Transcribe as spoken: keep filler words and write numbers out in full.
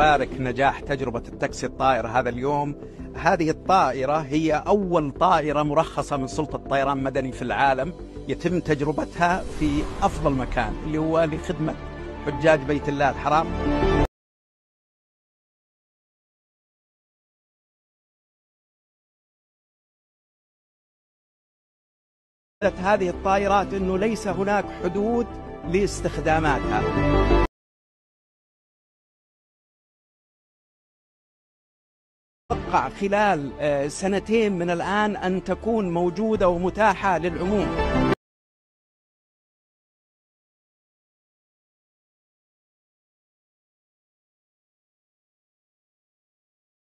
بارك نجاح تجربة التاكسي الطائر هذا اليوم. هذه الطائرة هي أول طائرة مرخصة من سلطة طيران مدني في العالم يتم تجربتها في أفضل مكان اللي هو لخدمة حجاج بيت الله الحرام. هذه الطائرات أنه ليس هناك حدود لاستخداماتها. أتوقع خلال سنتين من الآن أن تكون موجودة ومتاحة للعموم.